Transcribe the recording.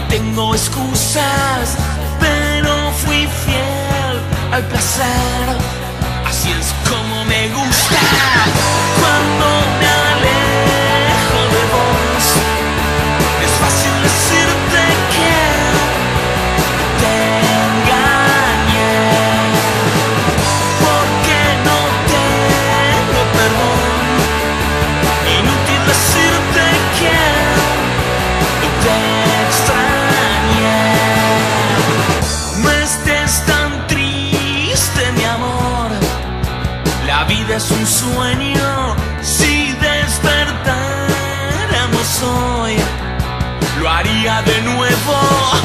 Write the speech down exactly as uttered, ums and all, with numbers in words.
tengo excusas, pero fui fiel al placer. Así es como me gusta. Cuando me alejo de vos, es fácil decirte que te engañé, porque no tengo perdón. Inútil decirte que te extrañé. No estés tan triste, mi amor. La vida es un sueño. Si despertáramos hoy, lo haría de nuevo.